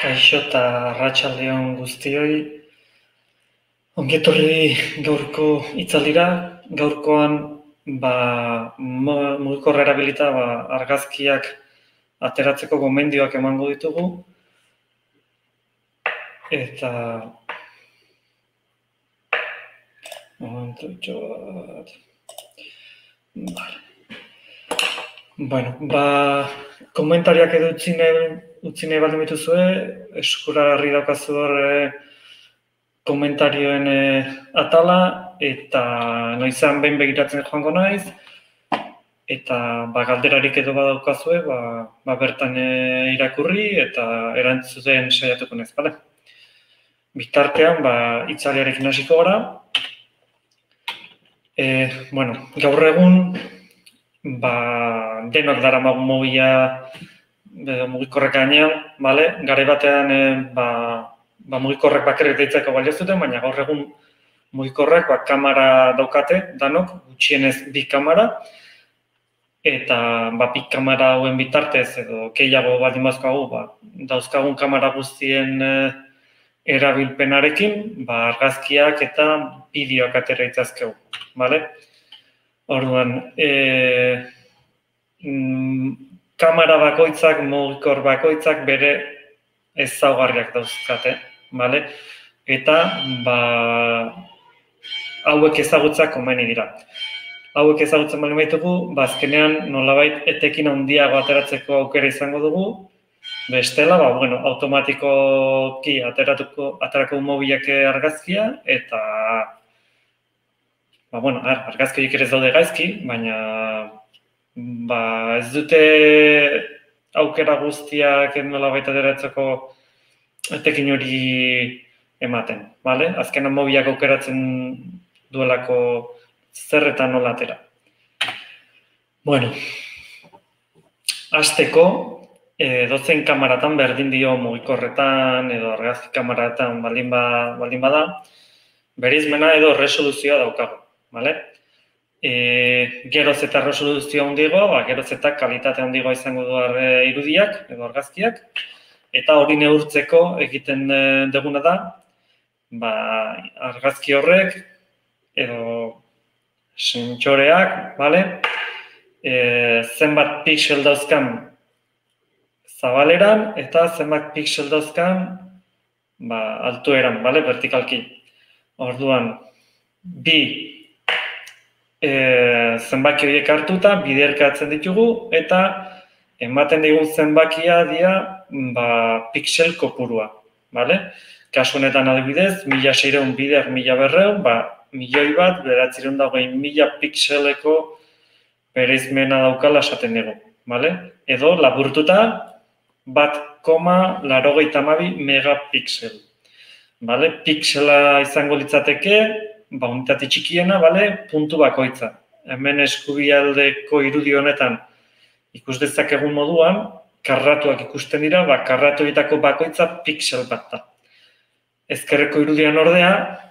Kaixo eta arratsaldeon guztioi. Ongietorri gaurko hitzaldira. Gaurkoan mugikorra erabilita argazkiak ateratzeko gomendioak emango ditugu. Eta momentutxo bat. Bueno, komentariak edo utzi nahi baldin dituzue, eskuragarri daukazu hor komentarioen atala, eta noizean behin begiratzen joango naiz, eta galderarik edo badaukazue, bertan irakurri eta erantzuten saiatuko naiz, bale? Bitartean, hitzaldiarekin hasiko gara. Gaur egun, denok daramagu mugikorrek gainean, bale? Garai batean, mugikorrek bakarrik deitzeko balio zuten, baina gaur egun mugikorrek kamera daukate, danok, gutxienez 2 kamera, eta 2 kamera hauen bitartez edo gehiago baldin bazkagu, dauzkagun kamera guztien erabilpenarekin, argazkiak eta bideoak atera ditzazkegu, bale? Orduan, kamera bakoitzak, mugikor bakoitzak bere ezaugarriak dauzkate, bale? Eta, hauek ezagutzak komeni dira. Hauek ezagutzen bali baitugu, azkenean nolabait etekin handiago ateratzeko aukera izango dugu, bestela, automatikoki aterako mobilak argazkia, eta argazki horiek ere ez daude gaizki, baina ez dute aukera guztiak nolabait ateratzeko etekin hori ematen, bale? Azkenan mobilak aukeratzen duelako zer eta nola atera. Hasteko, edozein kameratan berdin dio mugikorretan edo argazki kameratan baldin bada, bereizmena edo resoluzioa daukagu, bale? Geroz eta resoluzio handiago, geroz eta kalitate handiagoa izango du irudiak edo argazkiak, eta hori neurtzeko egiten duguna da, argazki horrek edo sentsoreak, bale? Zenbat pixel dauzkan zabaleran eta zenbat pixel dauzkan altueran, bale? Vertikalki. Orduan, zenbaki horiek hartuta biderkatzen ditugu eta ematen digun zenbakia dira pixel kopurua, bale? Kasu honetan adibidez, 1600 bider 1200, milioi bat, 920.000 pixeleko bereizmena daukala esaten dugu, bale? Edo, laburtuta, 1,82 megapixel. Bale? Pixela izango litzateke, unitate txikiena, bale? Puntu bakoitza. Hemen eskubialdeko irudi honetan ikus dezakegun moduan, karratuak ikusten dira, karratu horietako bakoitza pixel bat da. Ezkerreko irudian ordea,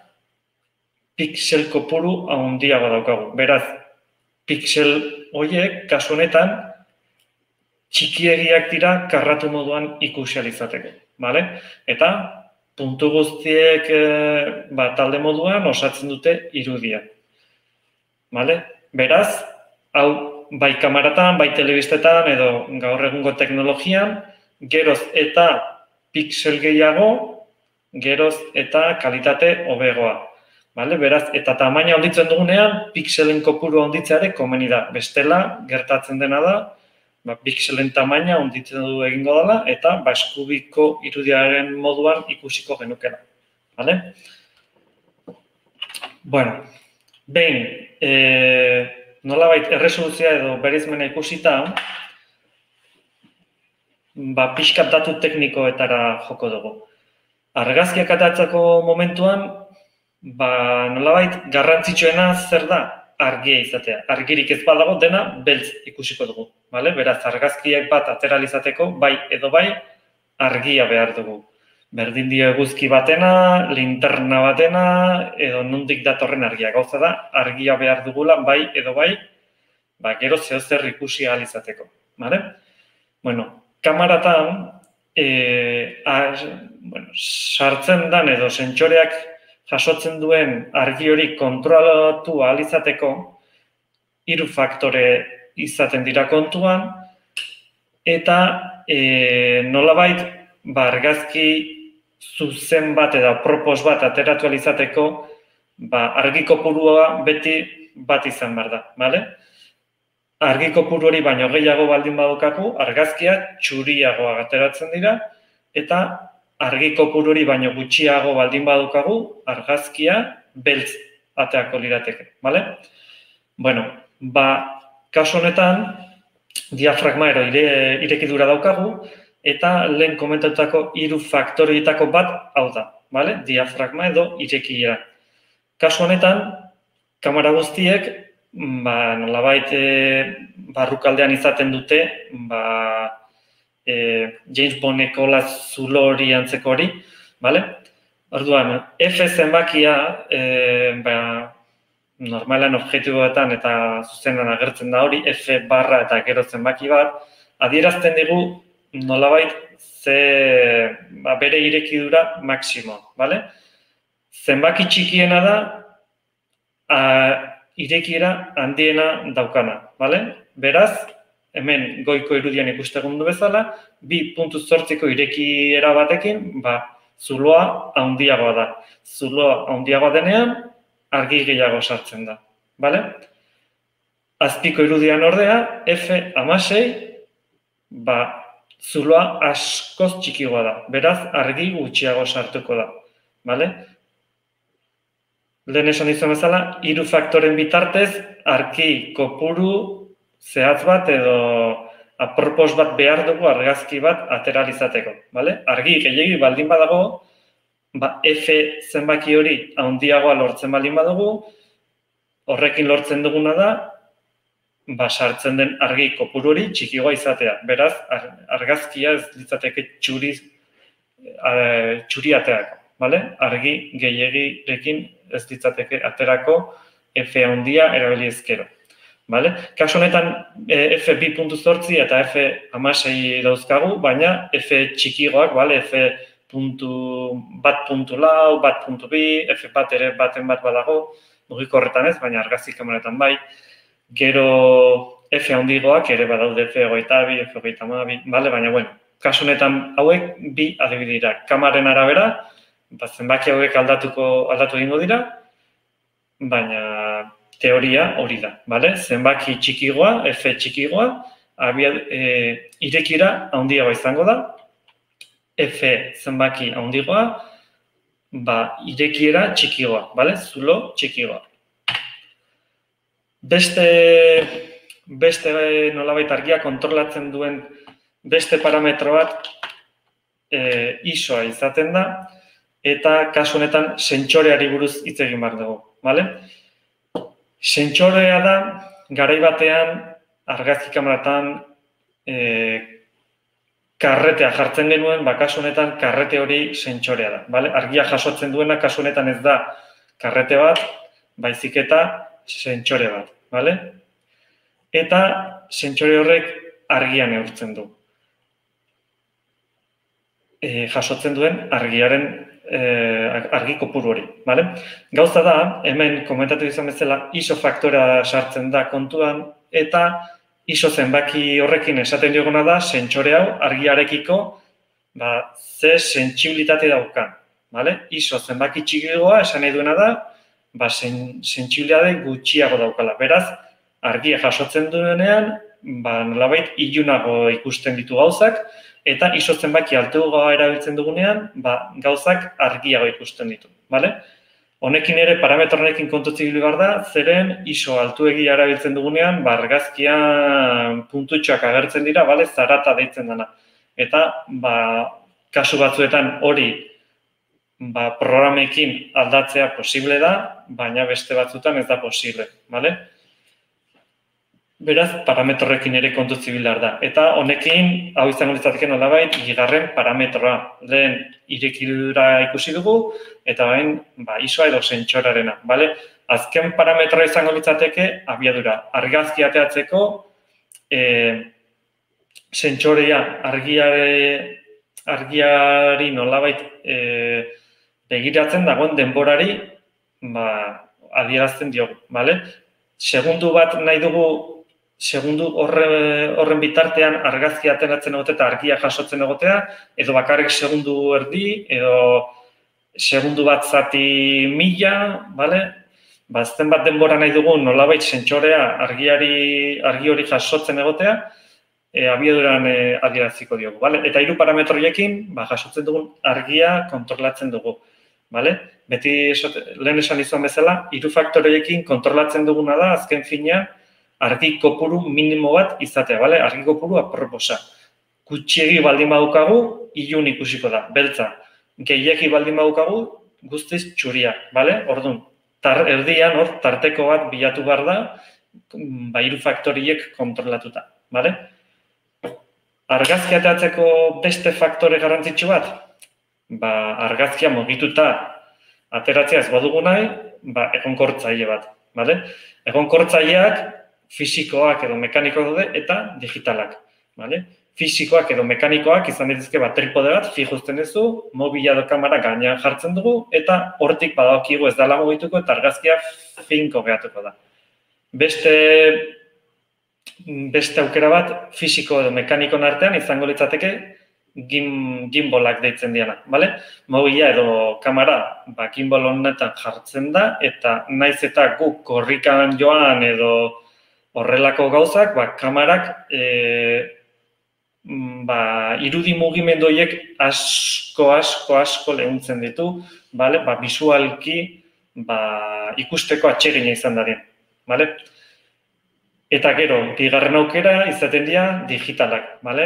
pixel kopuru handiago daukagu. Beraz, pixel horiek, kasu honetan, txikiegiak dira karratu moduan ikusi ahal izateko, bale? Eta puntu guztiek talde moduan osatzen dute irudia. Bale? Beraz, hau bai kameratan, bai telebistetan edo gaur egungo teknologian, geroz eta pixel gehiago, geroz eta kalitate hobegoa. Beraz, eta tamaina handitzen dugunean, pixelen kopuru handitzeare komeni da. Bestela, gertatzen dena da, pixelen tamaina handitzen du egingo dela, eta eskubiko irudiaren moduan ikusiko genukela. Behin, nolabait erresoluzioa edo bereizmena ikusita, pixkat datu teknikoetara joko dugu. Argazkiak ateratzeko momentuan, nolabait garrantzitsuena zer da? Argia izatea. Argirik ez badago dena beltz ikusiko dugu. Beraz, argazkiak bat atera izateko, bai edo bai, argia behar dugu. Berdin dio eguzki batena, linterna batena, edo nondik datorren argia. Gauza da, argia behar dugula, bai edo bai, gero zehozer ikusi ahal izateko. Kameratan, sartzen dan edo sentsoreak jasotzen duen argi hori kontrolatu ahal izateko 3 faktore izaten dira kontuan, eta nolabait argazki zuzen bat edo propos bat ateratu ahal izateko argi kopurua beti bat izan behar da, bale? Argi kopuru hori baino gehiago baldin badukagu, argazkia txuriagoa ateratzen dira, eta argi kopuru hori baino gutxiago baldin badukagu, argazkia beltz ateako lirateke, bale? Bueno, kasu honetan, diafragma ero irekidura daukagu, eta lehen komentatutako 3 faktoreetako bat hau da, bale? Diafragma edo irekiera. Kasu honetan, kamera guztiek, nolabait barrukaldean izaten dute, James Bondeko zulo hori antzeko hori, bale? Orduan, F zenbakia, normalan objektiboetan eta zuzenan agertzen da hori, F barra eta gero zenbaki bat, adierazten digu nolabait bere irekidura maksimo, bale? Zenbaki txikiena da, irekiera handiena daukana, bale? Beraz, hemen goiko irudian ikustegun du bezala, 2.8ko irekiera batekin, zuloa handiagoa da. Zuloa handiagoa denean, argi gehiago sartzen da, bale? Azpiko irudian ordea, F16, zuloa askoz txikigoa da. Beraz, argi gutxiago sartuko da, bale? Lehen esan izan bezala, 3 faktoren bitartez, argi kopuru zehatz bat edo apropos bat behar dugu argazki bat ateralizateko, bale? Argi gehiegi baldin badago, F zenbaki hori handiagoa lortzen baldin badugu, horrekin lortzen duguna da, sartzen den argi kopuru hori txikigoa izatea. Beraz, argazkia ez litzateke txuri aterako, bale? Argi gehiegirekin ez ditzateke aterako F handia erabili ezkero. Kasu honetan F 2.8 eta F 16 dauzkagu, baina F txikigoak, F 1.4, 1.2, F bat ere baten bat badago, mugiko horretan ez, baina argazki kameretan bai. Gero F handigoak ere badaude F 22, F 22, baina bueno, kasu honetan hauek 2 adibide dira. Kamaren arabera, zenbaki hauek aldatu egingo dira, baina teoria hori da, bale? Zenbaki txikigoa, F txikigoa, irekiera handiagoa izango da, F zenbaki handigoa, irekiera txikigoa, bale? Zulo txikigoa. Beste nolabait argia kontrolatzen duen beste parametro bat ISOa izaten da, eta kasu honetan sentsoreari buruz hitz egin behar dugu, bale? Sentsorea da, garai batean, argazki kameratan karretea jartzen genuen, kasu honetan karrete hori sentsorea da, bale? Argia jasotzen duena, kasu honetan ez da karrete bat, baizik eta sentsore bat, bale? Eta sentsore horrek argia neurtzen du. Jasotzen duen argiaren argi kopuru hori, bale? Gauza da, hemen komentatu izan bezala ISO faktorea sartzen da kontuan, eta ISO zenbaki horrekin esaten dioguna da, sentsore hau argiarekiko ze sentsibilitate daukan, bale? ISO zenbaki txikiagoa esan nahi duena da, sentsibilitate gutxiago daukala. Beraz, argia jasotzen duenean, nolabait ilunago ikusten ditu gauzak, eta ISO zenbaki altuagoa erabiltzen dugunean, gauzak argiago ikusten ditu, bale? Honekin ere, parametro honekin kontutzi behar da, zeren ISO altuegia erabiltzen dugunean, argazkian puntutxoak agertzen dira, bale, zarata deitzen dena. Eta, kasu batzuetan hori programekin aldatzea posible da, baina beste batzutan ez da posible, bale? Beraz, parametrorekin ere kontutzi behar da. Eta honekin, hau izango litzateke nolabait, bigarren parametroa. Lehen irekidura ikusi dugu, eta bain ISOa edo sentsorarena. Azken parametroa izango litzateke abiadura. Argazki ateatzeko, sentsorea argiari nolabait begiratzen dagoen denborari adierazten diogu, bale? Segundu bat nahi dugu, segundu horren bitartean argazkia ateratzen egotea eta argia jasotzen egotea, edo bakarrik segundu erdi, edo segundu bat zati 1000, bale? Azten bat denbora nahi dugu nolabait sentsorea argi hori jasotzen egotea, abiaduran adieraziko diogu, bale? Eta 3 parametroiekin jasotzen dugun argia kontrolatzen dugu, bale? Beti lehen esan izan bezala, 3 faktoreekin kontrolatzen duguna da, azken finean, argi kopuru minimo bat izatea, bale? Argi kopuru aproposa. Gutxiegi baldin badukagu, ilun ikusiko da, beltza. Gehiegi baldin badukagu, guztiz txuria, bale? Orduan, erdian hor tarteko bat bilatu behar da, 3 faktoriek kontrolatuta, bale? Argazkia ateratzeko beste faktore garrantzitsu bat, argazkia mugituta ateratzea ez badugu nahi, egonkortzaile bat, bale? Egonkortzaileak fisikoak edo mekanikoak daude eta digitalak, bale? Fisikoak edo mekanikoak izan daitezke tripode bat, fijuzten duzu, mobila edo kamera gainean jartzen dugu, eta hortik badakigu ez dela mugituko eta argazkia finko geratuko da. Beste aukera bat, fisiko edo mekanikon artean izango litzateke gimbalak deitzen diana, bale? Mobila edo kamera gimbal honetan jartzen da, eta naiz eta guk korrikan joan edo horrelako gauzak, kamerak irudi mugimendu horiek asko lehuntzen ditu, bale? Bisualki ikusteko atsegina izan dadin, bale? Eta gero, bigarren aukera izaten dira digitalak, bale?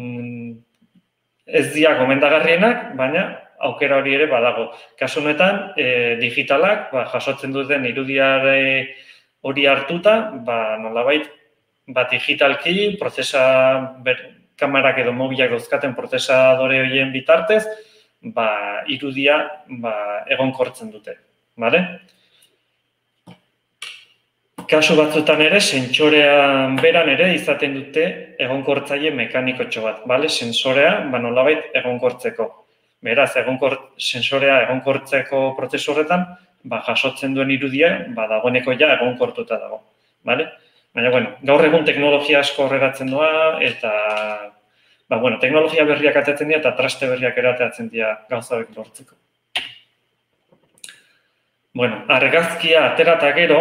Ez dira gomendagarrienak, baina aukera hori ere badago. Kasu honetan, digitalak jasotzen duten irudiare hori hartuta, nolabait, digitalki, kamerak edo mobilak dauzkaten prozesadore horien bitartez, irudia egonkortzen dute, bale? Kasu batzutan ere, sentsorean beran ere izaten dute egonkortzaile mekanikotxo bat, bale? Sensorea, nolabait egonkortzeko. Beraz, sensorea egonkortzeko prozesu horretan, jasotzen duen irudia, dagoeneko ja egonkortuta dago, bale? Baina, gaur egun teknologia asko horregatzen doa, eta, teknologia berriak ateratzen dira, eta traste berriak ateratzen dira gauza horiek lortzeko. Argazkia atera eta gero,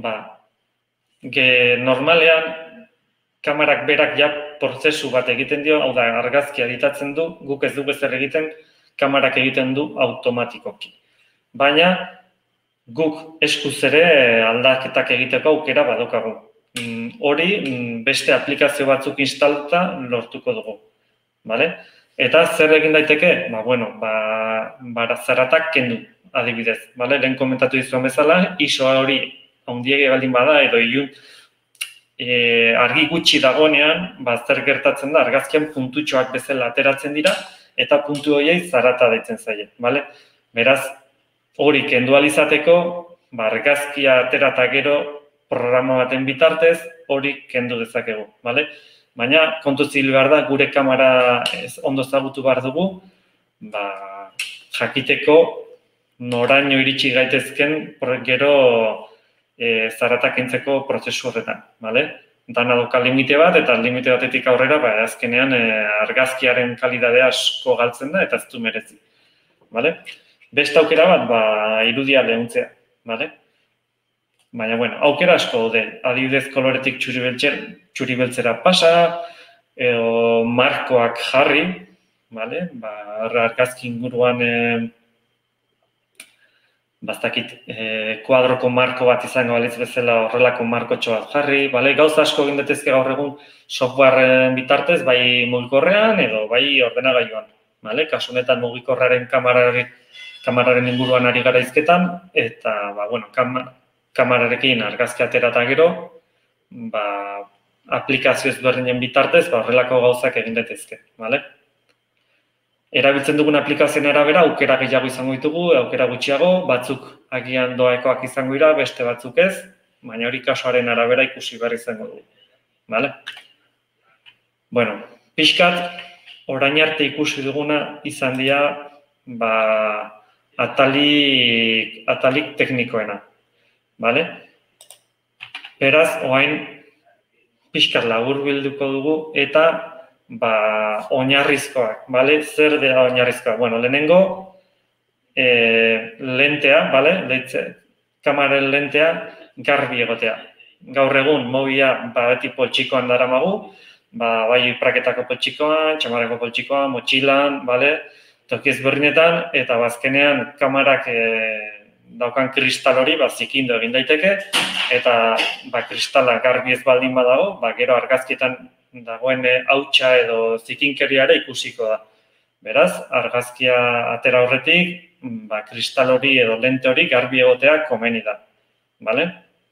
normalean, kamerak berak ja prozesu bat egiten dio, hau da, argazkia editatzen du, guk ez dugu ezer egiten, kamerak egiten du automatikoki. Baina, guk eskuz ere aldaketak egiteko aukera badokagu. Hori, beste aplikazio batzuk instalatuta lortuko dugu, bale? Eta zer egin daiteke? Zaratak kendu, adibidez, bale? Lehen komentatu dizuan bezala, ISO hori handiege baldin bada, edo ilun argi gutxi dagoenean, zer gertatzen da, argazkian puntutxoak bezala ateratzen dira, eta puntu horiei zarata deitzen zaie, bale? Beraz, hori kendu alizateko, argazkia atera eta gero programa baten bitartez, hori kendu dezakegu, bale? Baina, kontu zibil behar da, gure kamera ondo ezagutu behar dugu, jakiteko noraino iritsi gaitezken gero zaratak kentzeko prozesu horretan, bale? Dana doka limite bat, eta limite batetik aurrera, azkenean argazkiaren kalidadea asko galtzen da, eta ez du merezi, bale? Beste aukera bat, irudia lehuntzea, bale? Baina, aukera asko daude, adibidez koloretik txuri beltzera pasa, edo markoak jarri, bale? Argazki inguruan, kuadroko marko bat izango balitz bezala horrelako markotxo bat jarri, bale? Gauza asko egin daitezke gaur egun softwaren bitartez, bai mugikorrean edo bai ordenagailuan, bale? Kasu honetan mugikorraren kameraren inguruan ari gara hizketan, eta, kamerarekin argazki atera eta gero, aplikazio ezberdinen bitartez, horrelako gauzak egin daitezke, bale? Erabiltzen dugun aplikazioen arabera, aukera gehiago izango ditugu, aukera gutxiago, batzuk agian doakoak izango dira, beste batzuk ez, baina hori kasuaren arabera ikusi behar izango dugu, bale? Pixkat, orain arte ikusi duguna izan dira atalik teknikoena. Vale? Beraz, orain pixkat laburbilduko dugu eta oinarrizkoak, vale? Zer dira oinarrizkoak? Bueno, lehenengo lentea, vale? Kamaren lentea garbi egotea. Gaur egun mobila beti poltsikoan daramagu, bai praketako poltsikoan, txamarreko poltsikoan, motxilan, vale? Toki ezberdinetan eta azkenean kamarak daukan kristal hori zikindu egin daiteke eta kristala garbi ez baldin badago, gero argazkietan dagoen hautsa edo zikinkeriare ikusiko da. Beraz, argazkia atera horretik, kristal hori edo lente hori garbi egotea komeni da. Vale?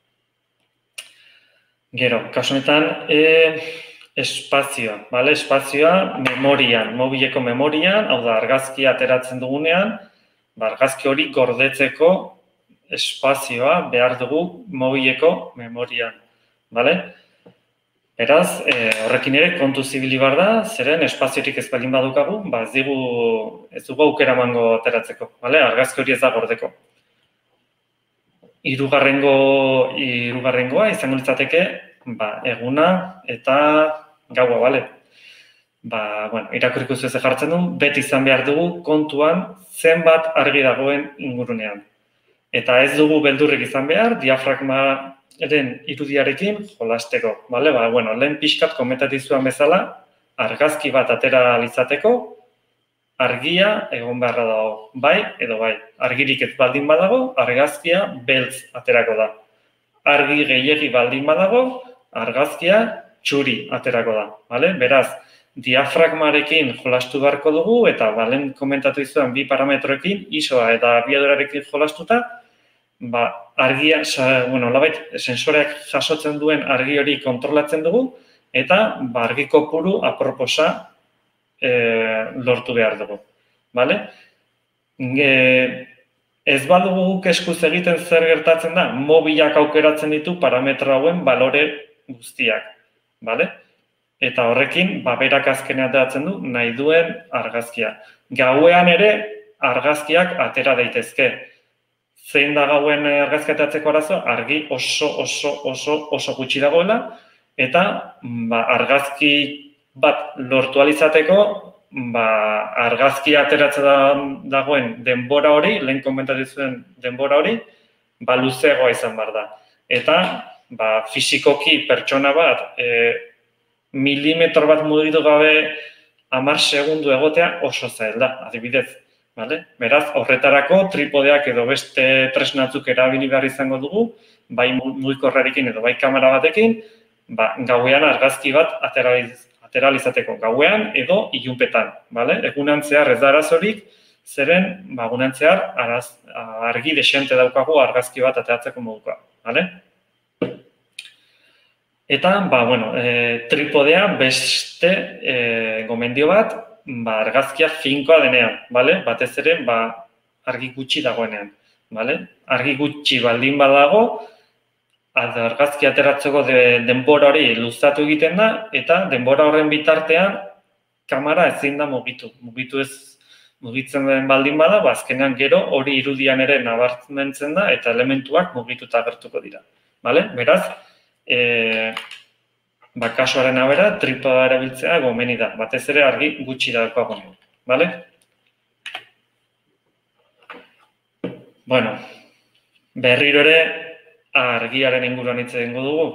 Gero, kasu honetan, espazioa. Vale? Espazioa memorian, mobileko memorian, hau da, argazkia ateratzen dugunean, argazki hori gordetzeko espazioa behar dugu mobileko memorian. Vale? Beraz, horrekin ere kontu zibili behar da, zeren espaziorik ez baldin badukagu, ez dugu aukera emango ateratzeko, vale? Argazki hori ez da gordeko. Hirugarrengoa izango litzateke, eguna eta gaua, vale? Irakurriko zuez jartzen du, beti izan behar dugu kontuan zenbat argi dagoen ingurunean. Eta ez dugu beldurrik izan behar, diafragmaren irudiarekin jolasteko. Lehen pixkat komentatizuan bezala, argazki bat atera litzateko, argia egon beharra dago, bai edo bai. Argirik ez baldin badago, argazkia beltz aterako da. Argi gehiegi baldin badago, argazkia txuri aterako da. Beraz, diafragmarekin jolastu beharko dugu, eta lehen komentatu izuan bi parametroekin, ISOa eta abiadurarekin jolastuta, argia, sensoreak jasotzen duen argi hori kontrolatzen dugu, eta argi kopuru aproposa lortu behar dugu. Ez badugu guk eskuz egiten zer gertatzen da, mobilak aukeratzen ditu parametro hauen balore guztiak. Eta horrekin, berak azkenean ateratzen du nahi duen argazkia. Gauean ere argazkiak atera daitezke. Zein da gauen argazkia ateratzeko arazo? Argi oso gutxi dagoela, eta argazki bat lortu alizateko, argazkia ateratzen dagoen denbora hori, lehen komentatu zuen denbora hori, luzeagoa izan behar da. Eta fisikoki pertsona bat, milimetro bat mugitu gabe 10 segundu egotea oso zail da, adibidez. Beraz, horretarako tripodeak edo beste tresnatzuk erabili behar izango dugu, bai mugikorrarekin edo bai kamera batekin, gauean argazki bat atera izateko, gauean edo ilunpetan. Egunean zehar ez da arazorik, zeren egunean zehar argi desente daukagu argazki bat ateratzeko modukoa. Eta, tripodea beste gomendio bat, argazkia finkoa denean, batez ere, argi gutxi dagoenean. Argi gutxi baldin badago, argazki ateratzeko denbora hori luzatu egiten da, eta denbora horren bitartean, kamera ezin da mugitu. Mugitzen den baldin bada, azkenean gero hori irudian ere nabarmentzen da, eta elementuak mugituta agertuko dira. Beraz, kasuaren abera, tripoda erabiltzea gomeni da, batez ere argi gutxi daukagunean. Berriro ere argiaren inguruan hitz egingo dugu.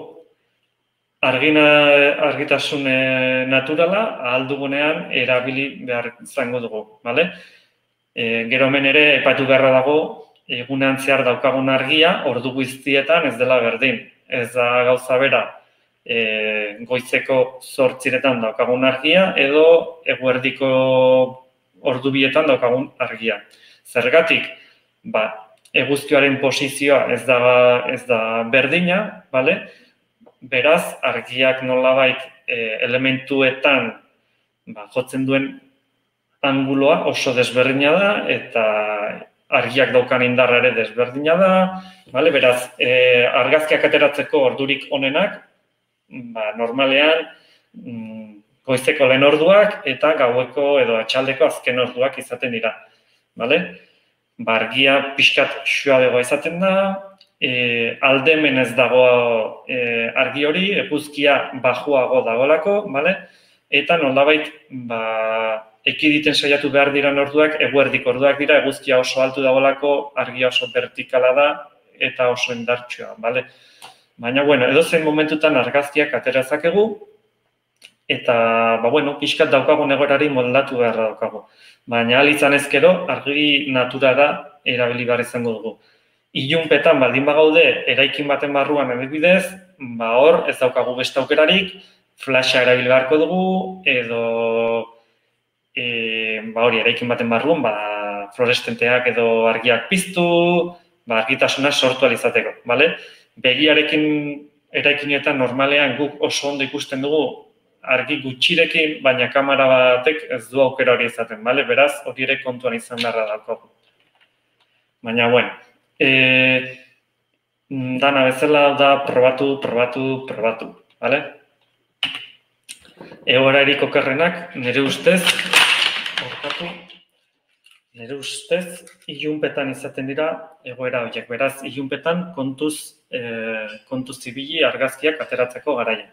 Argitasun naturala ahal dugunean erabili behar izango dugu. Gero hemen ere aipatu beharra dago egunean zehar daukagun argia ordu guztietan ez dela berdin. Ez da gauza bera goizeko 8:00 daukagun argia edo eguerdiko ordu 2 daukagun argia. Zergatik, eguzkioaren posizioa ez da berdina, beraz, argiak nolabait elementuetan jotzen duen anguloa oso desberdina da, eta argiak daukan indarra ere desberdina da, beraz, argazkiak ateratzeko ordurik onenak, normalean, goizeko lehen orduak eta gaueko edo atxaldeko azken orduak izaten dira. Argia pixkat suabegoa izaten da, aldemen ez dago argi hori, eguzkia bajuago dagoelako, eta nolabait ekiditen saiatu behar diren orduak, eguerdiko orduak dira, eguzkia oso altu dagoelako, argia oso vertikala da eta oso indartsua. Baina, edozein momentutan argazkiak atera dezakegu, eta, pixkat daukagun egoerari moldatu beharra daukagu. Baina, alitzan ezkero, argi naturara erabili behar izango dugu. Ilunpetan baldin bagaude, eraikin baten barruan adibidez, hor ez daukagu beste aukerarik, flasha erabili beharko dugu, edo eraikin baten barruan, fluoreszenteak edo argiak piztu, argitasuna sortu alizateko. Begiarekin eraikinetan normalean guk oso ondo ikusten dugu argi gutxirekin, baina kamera batek ez du aukera hori izaten. Beraz, hori ere kontuan izan beharra daukagu. Baina, dana bezala da probatu. Egoerarik okerrenak, nire ustez, ilunpetan izaten dira egoera horiek. Beraz, ilunpetan kontuz zibili argazkiak ateratzeko garaian.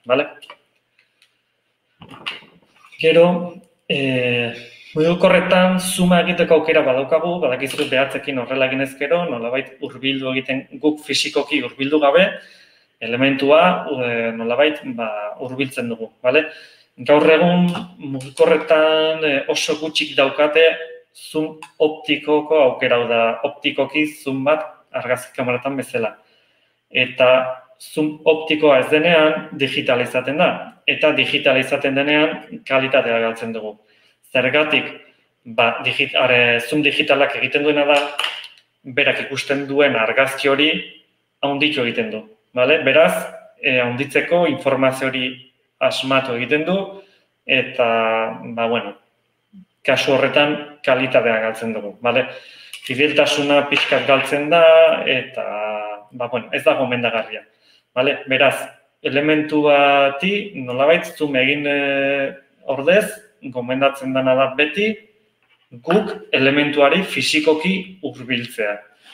Gero, mugikorretan zuma egiteko aukera badaukagu, badakizu behatzekin horrela egin ezkero, nolabait hurbildu egiten guk fisikoki hurbildu gabe, elementua nolabait hurbiltzen dugu. Gaur egun mugikorretan oso gutxik daukate zoom optikoko aukera, da optikoki zoom bat argazki kameratan bezala. Eta zoom optikoa ez denean digitalizaten da, eta digitalizaten denean kalitatea galtzen dugu. Zergatik, zoom digitalak egiten duena da, berak ikusten duen argazki hori handitu egiten du. Beraz, handitzeko informazio hori asmatu egiten du, eta, kasu horretan kalitatea galtzen dugu. Fideltasuna pixkat galtzen da, eta, ez da gomendagarria. Beraz, elementu bati, nolabait, zoom egin ordez, gomendatzen dena da beti, guk elementuari fisikoki hurbiltzea.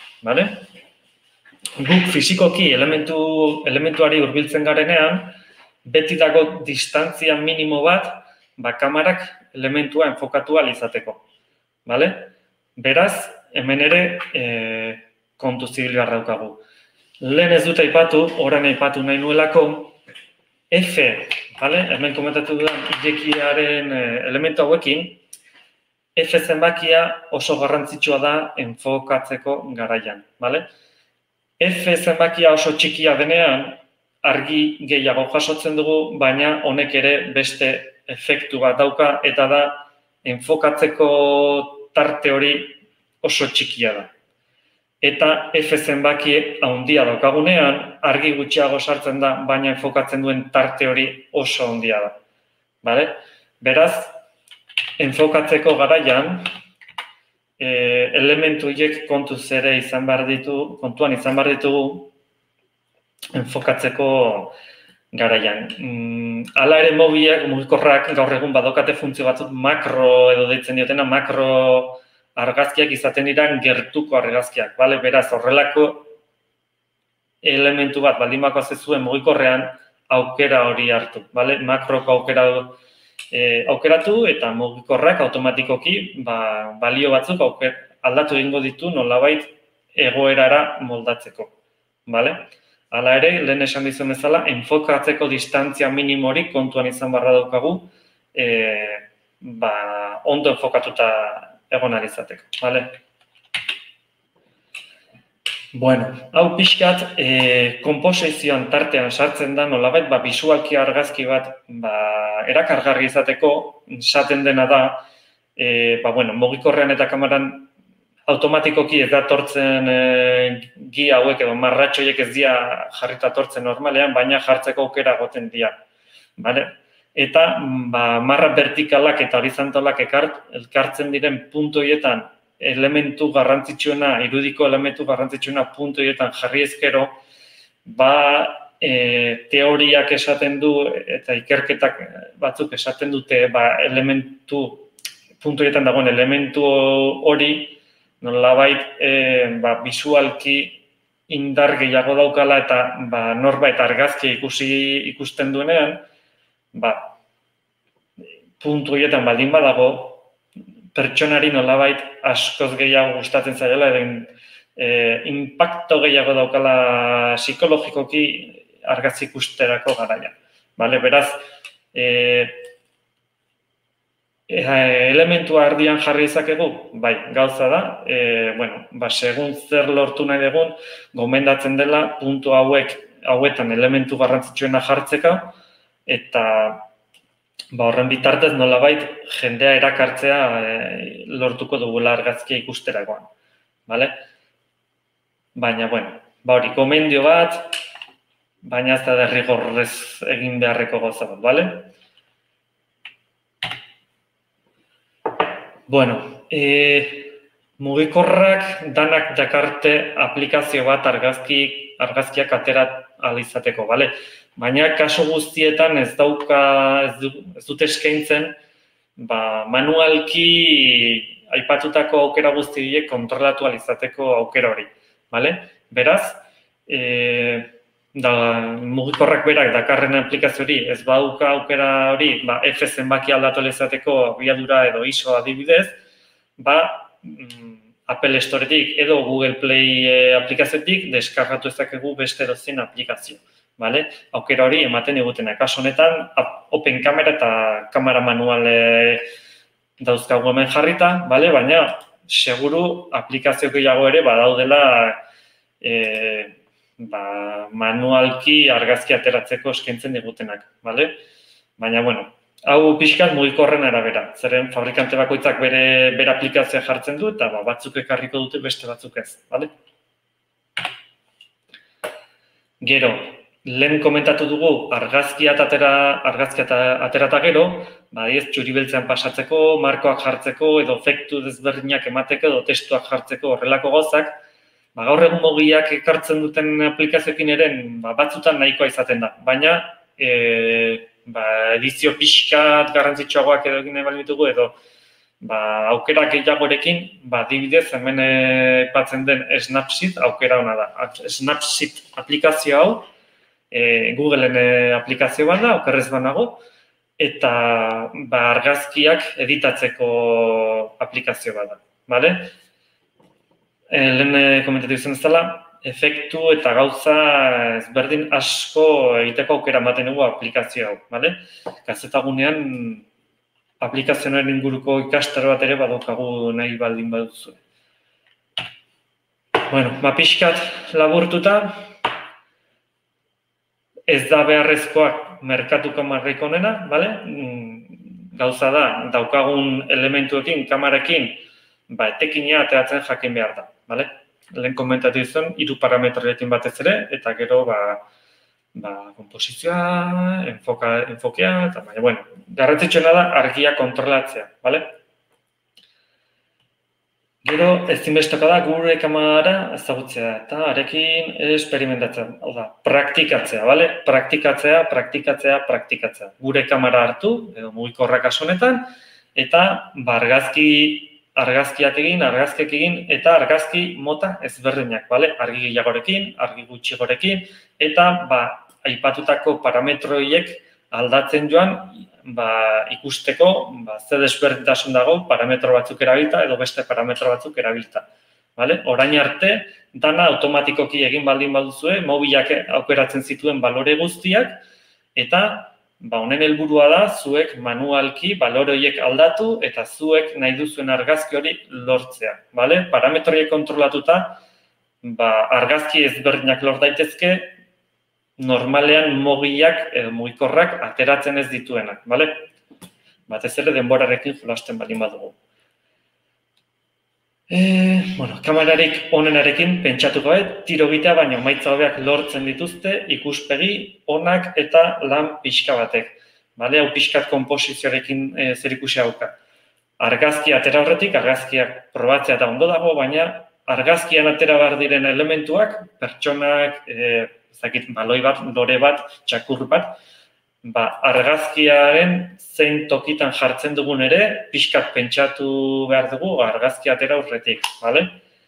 Guk fisikoki elementuari hurbiltzen garenean, beti dago distantzia minimo bat, kamerak elementua enfokatu ahal izateko. Beraz, hemen ere kontu zibil behar daukagu. Lehen ez dut aipatu, orain aipatu nahi nuelako, F, hemen komentatu dudan irekiaren elementu hauekin, F zenbakia oso garrantzitsua da enfokatzeko garaian. F zenbakia oso txikia denean, argi gehiago jasotzen dugu, baina honek ere beste efektu bat dauka, eta da enfokatzeko tarte hori oso txikia da. Eta F zenbaki handia daukagunean, argi gutxiago sartzen da, baina enfokatzen duen tarte hori oso handia da. Beraz, enfokatzeko garaian, elementu horiek kontuz ere kontuan izan behar ditugu, enfokatzeko garaian. Hala ere mugikorrak gaur egun badaukate funtzio batzuk makro edo deitzen diotena, makro argazkiak izaten dira gertuko argazkiak. Beraz, horrelako elementu bat baldin zuen mugikorrean aukera hori hartu. Makroko aukeratu eta mugikorrak automatikoki balio batzuk aldatu egingo ditu nolabait egoerara moldatzeko. Hala ere, lehen esan dizuen bezala, enfokatzeko distantzia minimori kontuan izan barra daukagu ondo enfokatuta egon alizateko. Hau pixkat, konposizioan tartean sartzen da, nolabait, bisualki argazki bat erakargarri izateko, esaten dena da, mugikorrean eta kameran automatikoki ez da tortzen gia hauek edo marratxoiek ez dira jarrita tortzen normalean, baina jartzeko aukera goten dira. Eta marra vertikalak eta horizontalak elkartzen diren puntu horietan elementu garrantzitsuena, irudiko elementu garrantzitsuena puntu horietan jarri ezkero, teoriak esaten du eta ikerketak batzuk esaten dute puntu horietan dagoen elementu hori nolabait bisualki indar gehiago daukala eta norbait argazkia ikusten duenean, puntu horietan baldin badago, pertsonari nolabait askoz gehiago gustatzen zaiola, inpakto gehiago daukala psikologikoki argazki ikusterako garaia. Beraz, elementua ardian jarri izakegu, bai, gauza da, segun zer lortu nahi dugun, gomendatzen dela puntu hauetan elementu garrantzitsuena jartzeka, eta horren bitartez nolabait jendea erakartzea lortuko dugula argazkia ikusterakoan. Baina, hori, gomendio bat, baina ez da derrigorrez egin beharreko gauza bat, mugikorrak danak dakarte aplikazio bat argazkiak atera ahal izateko, baina kasu guztietan ez dute eskaintzen manualki aipatutako aukera guztiek kontrolatu ahal izateko aukera hori. Beraz, mugikorrak berak dakarren aplikazio hori ez badauka aukera hori F zenbaki aldatu izateko abiadura edo ISO adibidez, Apple Storetik edo Google Play aplikaziotik deskargatu ezakegu beste edozein aplikazio. Aukera hori ematen digutena. Kasu honetan, Open Camera eta kamera manual dauzkagu hemen jarrita, baina seguru aplikazio gehiago ere badaudela manualki argazki ateratzeko eskaintzen digutenak. Baina, hau pixkat mugikorren arabera. Zeren fabrikante bakoitzak bere aplikazioa jartzen du eta batzuk ekarriko dute beste batzuk ez. Gero, lehen komentatu dugu argazkia atera eta gero, ez txuri beltzean pasatzeko, markoak jartzeko edo efektu desberdinak emateko edo testuak jartzeko horrelako gozak, gaur egun mogiak ekartzen duten aplikazioekin eren batzutan nahikoa izaten da. Baina, edizio pixkat garrantzitsuagoak edo egin nahi balitugu edo aukera gehiagorekin, adibidez hemen aipatzen den Snapseed aukera hona da. Snapseed aplikazio hau, Googleen aplikazio bat da, okerrez banago, eta argazkiak editatzeko aplikazio bat da. Lehen komentatu izan ez dela, efektu eta gauza ezberdin asko egiteko aukera ematen dugu aplikazio hau. Gazetagunean aplikazioaren inguruko ikastaro bat ere badaukagu nahi baldin baduzue. Pixkat laburtuta, ez da beharrezkoak merkatu kamarrik onena, gauza da, daukagun elementuekin, kamarekin, etekina ateratzen jakin behar da. Lehen komentatu izan, 3 parametroekin batez ere, eta gero komposizioa, enfokea, eta garrantzitsuena da argia kontrolatzea. Gero, ezinbesteko da gure kamera ezagutzea eta arekin esperimentatzea, praktikatzea, praktikatzea. Gure kamera hartu, edo mugikorrak kasu honetan, eta argazkiak egin, eta argazki mota ezberdinak, argi gehiagorekin, argi gutxigorekin, eta aipatutako parametroiek aldatzen joan ikusteko ze desberdintasun dago parametro batzuk erabilta edo beste parametro batzuk erabilta. Orain arte, dana automatikoki egin baldin baduzue, mobilak aukeratzen zituen balore guztiak, eta honen helburua da, zuek manualki balore horiek aldatu eta zuek nahi duzuen argazki hori lortzea. Parametroiek kontrolatuta, argazki ezberdinak lor daitezke, normalean mugikorrak ateratzen ez dituenak. Batez ere denborarekin jolasten baldin badugu. Kamerarik onenarekin pentsatu gabe, tiro egitea baino emaitza hobeak lortzen dituzte ikuspegi onak eta lan pixka batek. Hau pixkat konposizioarekin zerikusia dauka. Argazkia atera horretik, argazkiak probatzea eta ondo dago, baina argazkian atera behar diren elementuak, pertsonak, ezakit, baloi bat, lore bat, txakur bat, argazkiaren zein tokitan jartzen dugun ere, pixkat pentsatu behar dugu argazki atera aurretik, bale?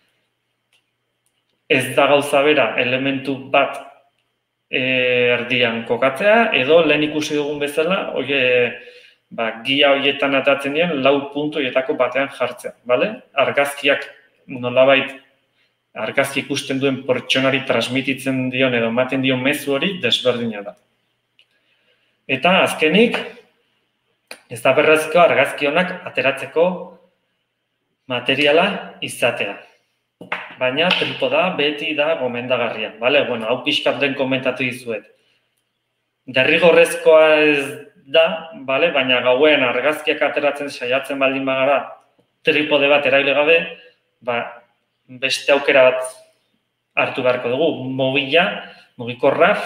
Ez da gauza bera elementu bat erdian kokatzea, edo lehen ikusi dugun bezala, gia horietan atatzen dian, 4 puntu horietako batean jartzea, bale? Argazkiak nolabait, argazki ikusten duen pertsonari transmititzen dion edo ematen dion mezu hori desberdina da. Eta azkenik, ez da berrezko argazki honak ateratzeko materiala izatea. Baina tripoda beti da gomendagarria, bale? Bueno, hau pixkat den komentatu dizuet. Derrigorrezkoa ez da, bale? Baina gauen argazkiak ateratzen saiatzen baldin bagara tripode bat eraile gabe, beste aukera bat hartu beharko dugu. Mugikorra,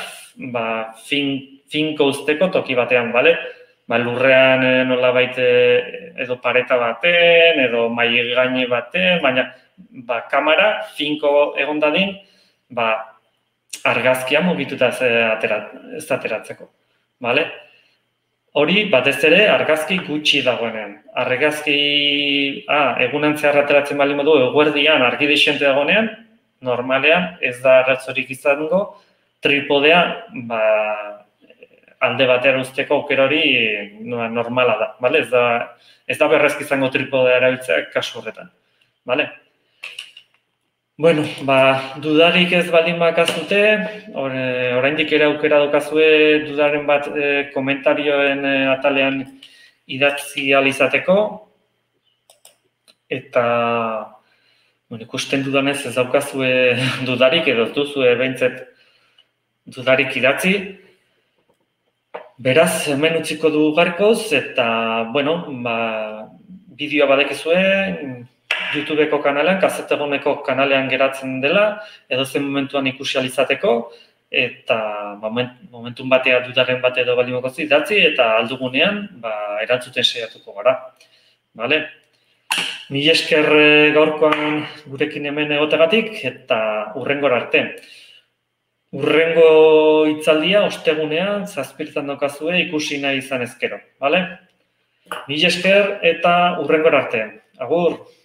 finko uzteko toki batean, bale? Lurrean nolabait edo pareta baten, edo mahai gaine baten, baina kamera finko egon dadin, argazkia mugituta ez ateratzeko, bale? Hori, batez ere, argazki gutxi dagoenean. Argazki, egunan zehar ateratzen bali modu, eguerdian argi desente dagoenean, normalean ez da arratzorik izango, tripodea alde batera uzteko aukera hori normala da, bale? Ez da berrezki izango tripodea erabiltzea kasu horretan, bale? Bueno, dudarik ez baldin bakazute, oraindik ere aukera daukazue dudaren bat komentarioen atalean idatzi ahal izateko. Eta, ikusten dudanez ez daukazue dudarik edo ez duzue behintzet dudarik idatzi. Beraz, hemen utziko dugu gaurkoz eta, bideoa badekizue, YouTubeko kanalean, Kazetegoneko kanalean geratzen dela, edo zen momentuan ikusi ahal izateko, eta momentun batea dudaren bat edo baldin bakozi idatzi, eta aldugunean erantzuten saiatuko gara. Mila esker gaurkoan gurekin hemen egotegatik, eta hurrengora arte. Hurrengo hitzaldia ostegunean zazpirtan daukazue ikusi nahi izan ezkero. Mila esker eta hurrengora arte. Agur!